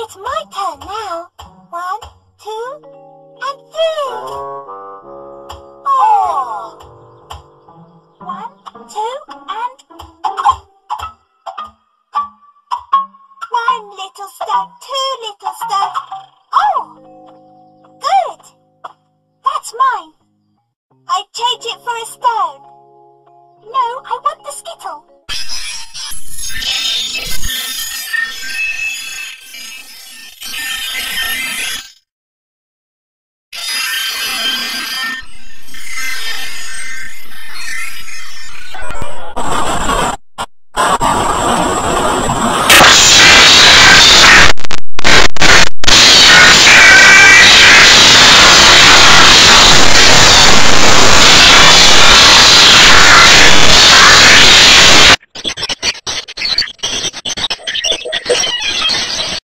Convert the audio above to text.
It's my turn now. 1, 2, and 3. Oh! 1, 2, and... One little step, two little steps.